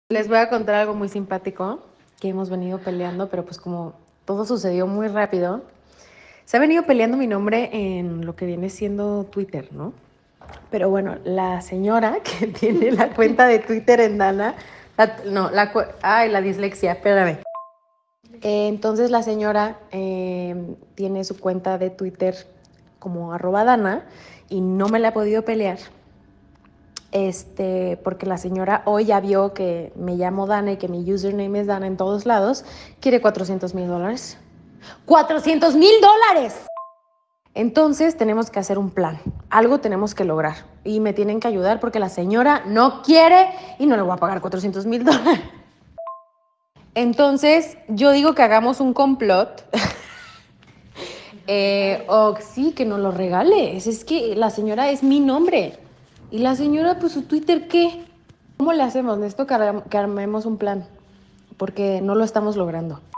Les voy a contar algo muy simpático que hemos venido peleando, pero pues como todo sucedió muy rápido, se ha venido peleando mi nombre en lo que viene siendo Twitter, ¿no? Pero bueno, la señora que tiene la cuenta de Twitter en Dana, la dislexia, espérame. Entonces la señora tiene su cuenta de Twitter como @Dana y no me la ha podido pelear. Porque la señora hoy ya vio que me llamo Dana y que mi username es Dana en todos lados, quiere $400,000. ¡$400,000! Entonces tenemos que hacer un plan, algo tenemos que lograr y me tienen que ayudar porque la señora no quiere y no le voy a pagar $400,000. Entonces yo digo que hagamos un complot. O sí, que nos lo regale. Es que la señora es mi nombre. Y la señora, pues su Twitter, ¿qué? ¿Cómo le hacemos? Necesito que armemos un plan, porque no lo estamos logrando.